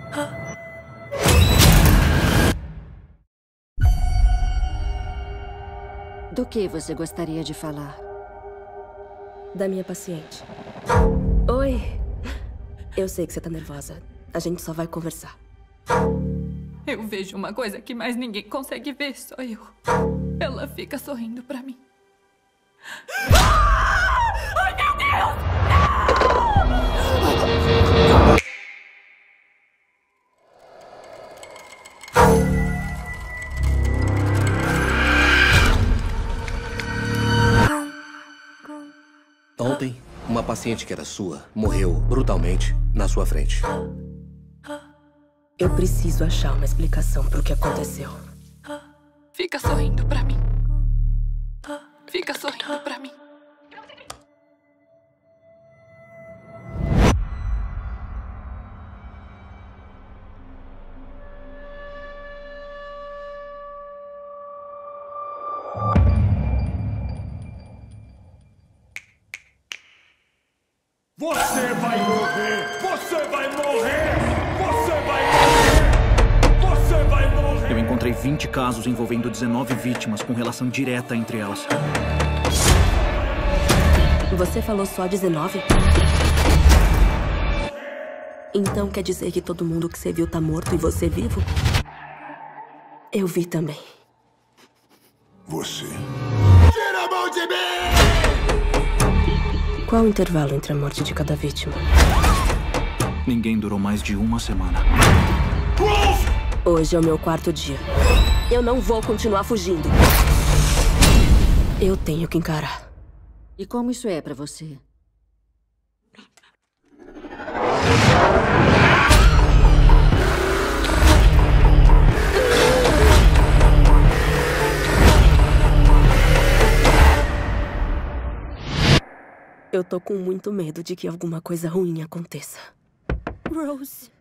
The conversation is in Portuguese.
Do que você gostaria de falar? Da minha paciente. Oi. Eu sei que você tá nervosa. A gente só vai conversar. Eu vejo uma coisa que mais ninguém consegue ver, só eu. Ela fica sorrindo pra mim. Ai, meu Deus! Ontem, uma paciente que era sua morreu brutalmente na sua frente. Eu preciso achar uma explicação pro que aconteceu. Fica sorrindo pra mim. Fica sorrindo pra mim. Você vai morrer! Você vai morrer! Você vai morrer! Você vai morrer! Eu encontrei 20 casos envolvendo 19 vítimas com relação direta entre elas. Você falou só 19? Então quer dizer que todo mundo que você viu tá morto e você vivo? Eu vi também. Você... Tira a mão de mim! Qual o intervalo entre a morte de cada vítima? Ninguém durou mais de uma semana. Hoje é o meu 4º dia. Eu não vou continuar fugindo. Eu tenho que encarar. E como isso é pra você? Eu tô com muito medo de que alguma coisa ruim aconteça. Rose.